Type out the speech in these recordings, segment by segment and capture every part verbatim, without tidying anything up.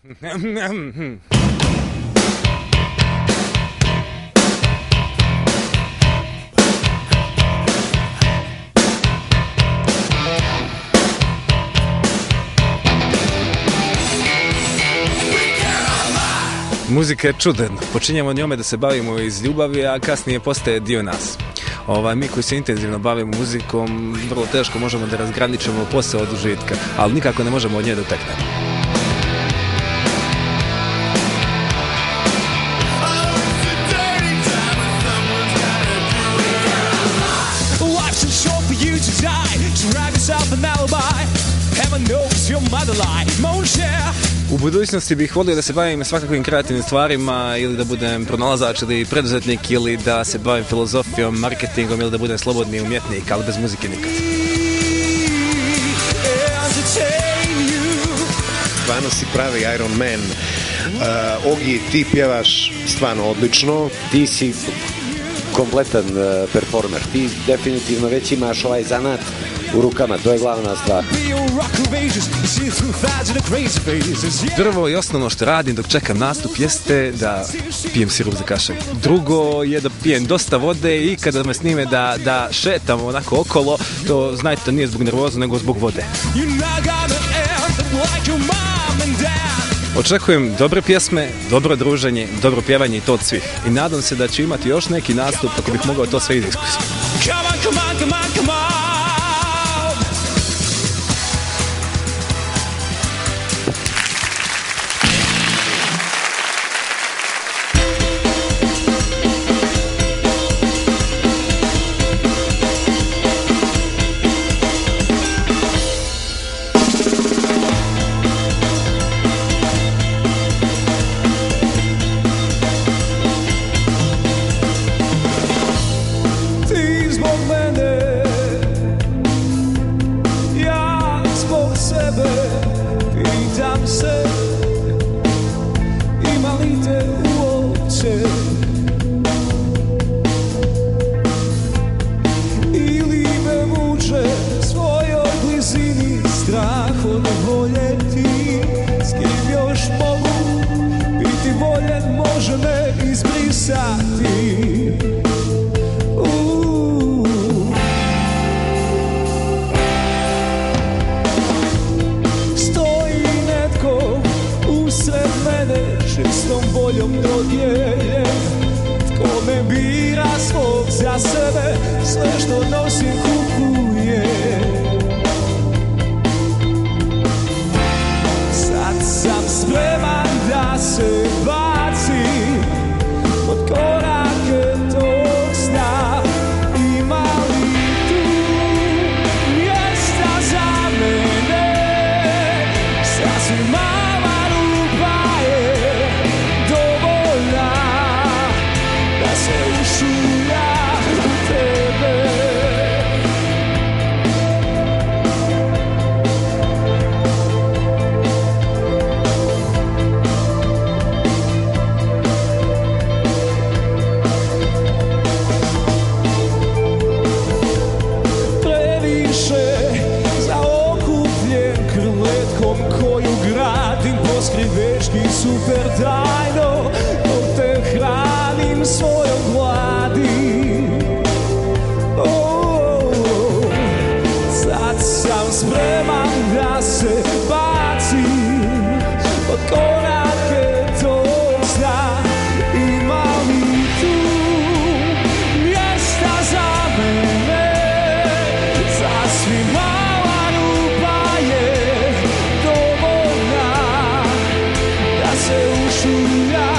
Muzika je čudan. Počinjemo njome da se bavimo iz ljubavi, a kasnije postaje dio nas. Ovaj, mi koji se intenzivno bavimo muzikom, vrlo teško možemo da razgraničimo posao od užitka, ali nikako ne možemo od nje doteknemo. U budućnosti bih volio da se bavim svakakvim kreativnim stvarima ili da budem pronalazač ili preduzetnik ili da se bavim filozofijom, marketingom ili da budem slobodni umjetnik, ali bez muzike nikad. Stvarno si pravi Iron Man. Uh, Ogi, ti pjevaš stvarno odlično. Ti si kompletan uh, performer. Ti definitivno već imaš ovaj zanat u rukama, to je glavna stvar. Prvo i osnovno što radim dok čekam nastup jeste da pijem sirup za kašalj. Drugo je da pijem dosta vode i kada me snime da, da šetam onako okolo, to znajte to nije zbog nervoza nego zbog vode. Očekujem dobre pjesme, dobro druženje, dobro pjevanje i to od svih. I nadam se da ću imati još neki nastup kako bih mogao to sve iziskusiti. Shoot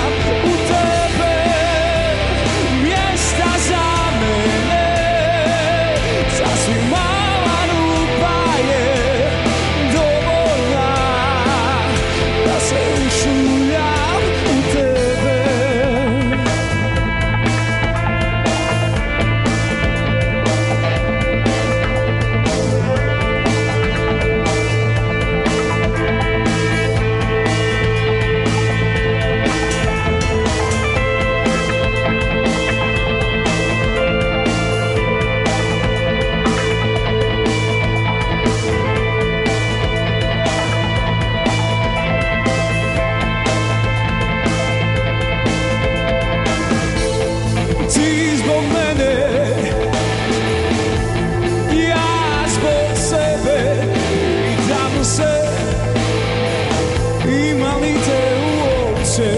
se.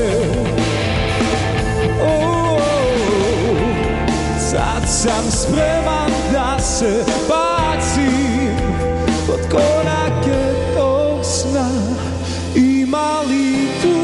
Oh, sad sam spreman da se bacim pod korake tog sna. Ima li tu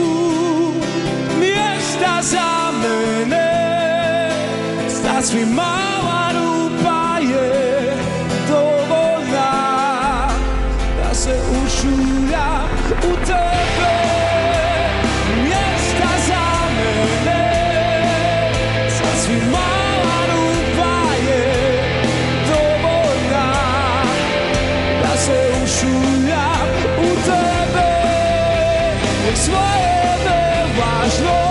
mjesta za mene? Sasvim mala rupa je dovoljna da se ušuljam u tebe. Mjesta za mene, sasvim mala rupa je dovoljna da se ušuljam u tebe. Jer svoje me važno